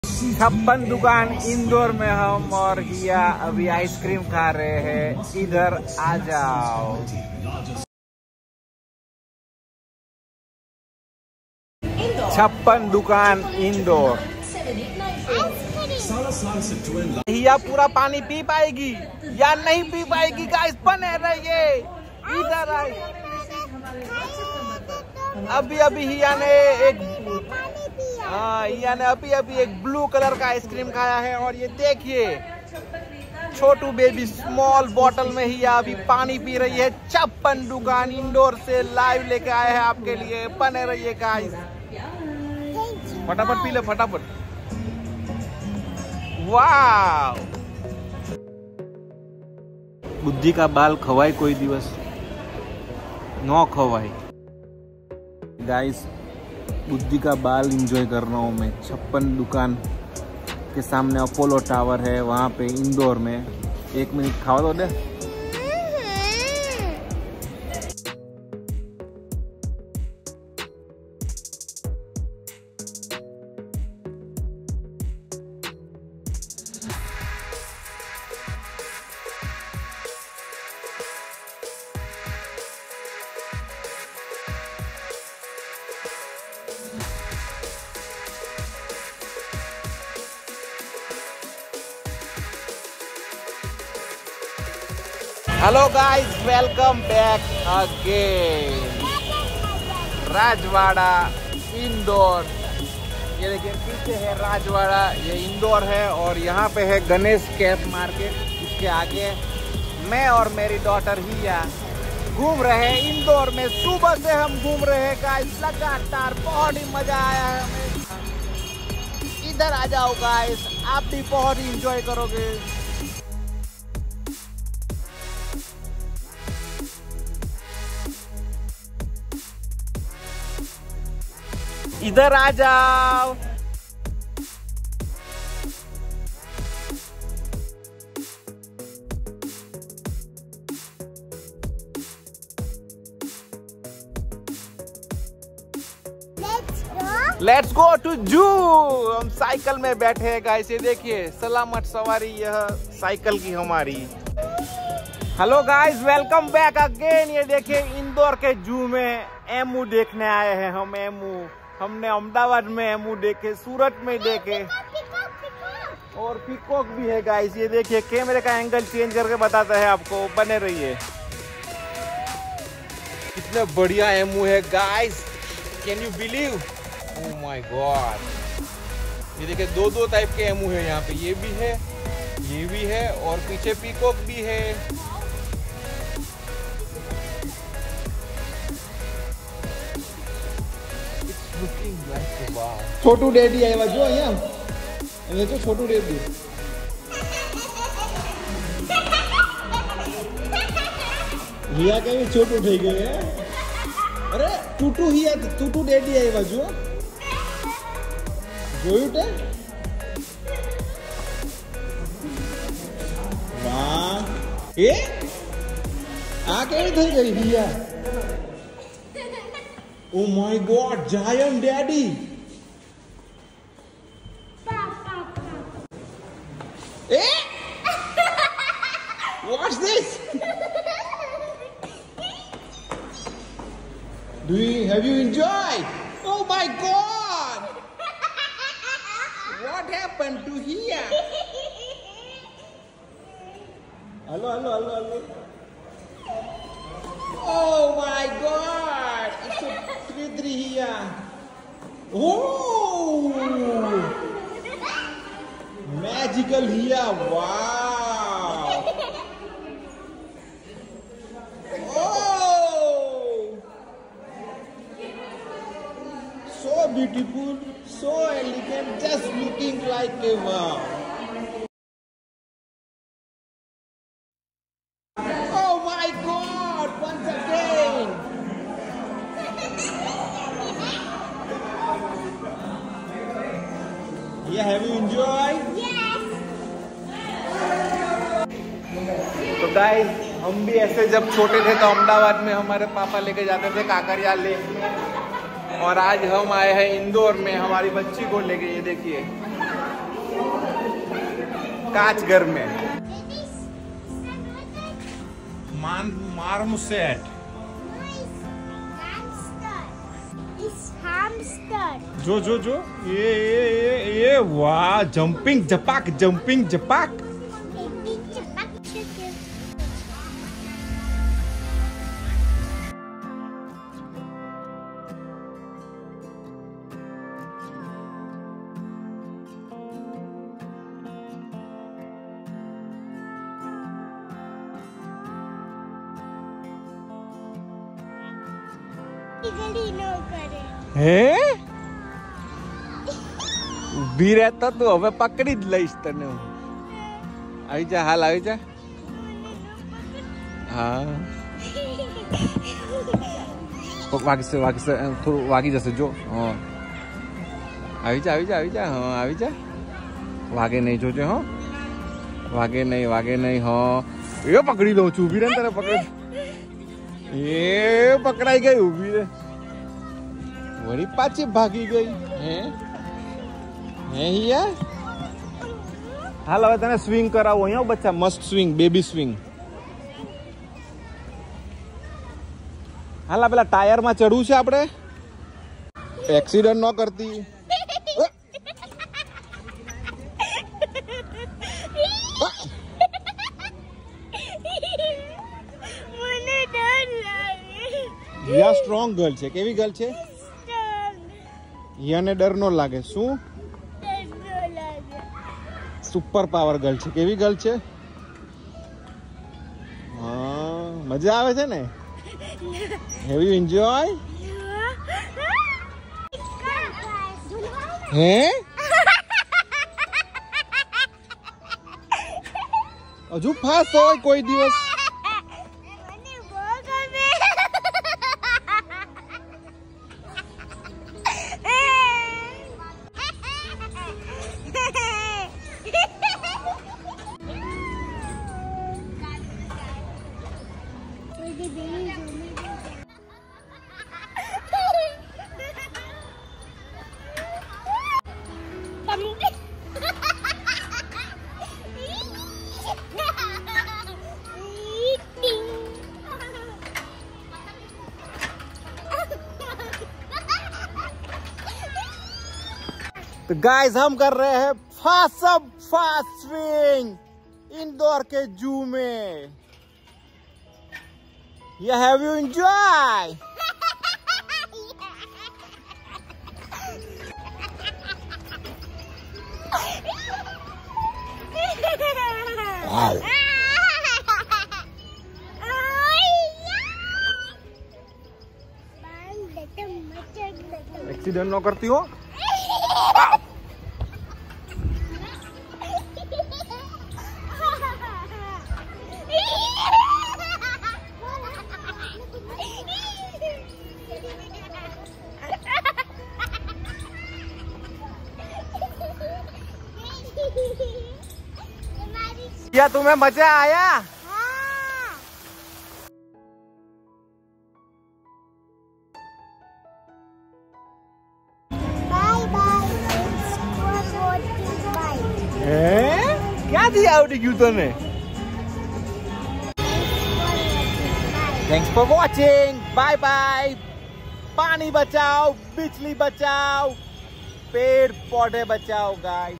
56 दुकान इंदौर में हम और हिया अभी आइसक्रीम खा रहे हैं। इधर आ जाओ। 56 दुकान इंदौर। हिया पूरा पानी पी पाएगी या नहीं पी पाएगी गाइस, बने रहिए। इधर आए। अभी हिया ने एक ब्लू कलर का आइसक्रीम खाया है और ये देखिए छोटू बेबी स्मॉल बोतल में ही अभी पानी पी रही है। 56 दुकान इंदौर से लाइव लेके आए हैं आपके लिए, बने रहिए गाइस। फटाफट पी लो फटाफट। वाह, बुद्धि का बाल खवाई कोई दिवस नो खवाई गाइस। बुद्धि का बाल एंजॉय कर रहा हूँ मैं। 56 दुकान के सामने अपोलो टावर है, वहाँ पे इंदौर में। 1 मिनट खावा दो दे। Hello guys, welcome back again. Rajwada Indore. ये देखिए पीछे है राजवाड़ा, ये इंदौर है। और यहाँ पे है गणेश कैप मार्केट। इसके आगे मैं और मेरी डॉटर हिया घूम रहे हैं इंदौर में। सुबह से हम घूम रहे हैं गाइस लगातार, बहुत ही मजा आया है हमें। इधर आ जाओ गाइस, आप भी बहुत ही इंजॉय करोगे। इधर आ जाओ। लेट्स गो टू जू। हम साइकिल में बैठे हैं गाइस, ये देखिए सलामत सवारी यह साइकिल की हमारी। Hello guys, welcome back again. ये देखिए इंदौर के जू में एमू देखने आए हैं हम। एमू हमने अहमदाबाद में एमू देखे, सूरत में देखे और पीकॉक भी है गाइस। ये देखिए कैमरे का एंगल चेंज करके बताता है आपको, बने रहिए। कितना बढ़िया एमू है guys, can you believe? Oh my God. ये देखिए दो टाइप के एमू है यहाँ पे, ये भी है और पीछे पीकॉक भी है। छोटू डैडी आया जो अहिયાં तो छोटू डैडी हिया के छोटू થઈ ગયો હે। अरे टूटू हिया टूटू डैडी आया जो જોયું તે? વાહ, એ આ કેવી થઈ ગઈ हिया? Oh my God, giant daddy! Eh? What's this? Have you enjoyed? Oh my God! What happened to here? Hello. Oh my God! It's a 3 here. Oh! Magical here. Wow! Oh! So beautiful, so elegant, just looking like a wow. Oh my God! Once again. Yeah, have you enjoyed? Yes. तो guys, हम भी ऐसे जब छोटे थे तो अहमदाबाद में हमारे पापा लेके जाते थे काकरिया लेक में। और आज हम आए हैं इंदौर में हमारी बच्ची को लेके। ये देखिए काच घर में। मार्मोसेट। जो जो जो ये वाह, जंपिंग जपाक, जंपिंग जपाक। હે ઊભી રહેતો તું, હવે પકડી જ લઈશ તને હું। આવી જા, હાલ આવી જા। હા વાગશે વાગશે, થોડું વાગી જશે જો। હા આવી જા, આવી જા, આવી જા। હા આવી જા, વાગે નહીં જોજે। હો વાગે નહીં। હા એ પકડી લઉં છું, ઊભી રહે ને, તને પકડ। એ પકડાઈ ગઈ, ઊભી રહે। વળી પાછી ભાગી ગઈ। હે હિયા, હાલ હવે તને સ્વિંગ કરાવો અહીંયા બચ્ચા, મસ્ત સ્વિંગ, બેબી સ્વિંગ। હાલ પેલા ટાયર માં ચડવું છે આપણે, એક્સિડન્ટ ન કરતી। હિયા સ્ટ્રોંગ ગર્લ છે। કેવી ગર્લ છે? હિયાને ડર નો લાગે। શું? સુપર પાવર ગર્લ છે। કેવી ગર્લ છે? હા મજા આવે છે ને? Have you enjoy? હે હજુ ફાસ હોય કોઈ દિવસ? तो गाइस हम कर रहे हैं फास्ट स्विंग इंदौर के जू में। ये हैव यू एंजॉय? एक्सीडेंट न करती हो? क्या तुम्हें मजा आया? क्या दिया क्यों तूने? Thanks for watching, bye bye. पानी बचाओ, बिजली बचाओ, पेड़ पौधे बचाओ गाइस।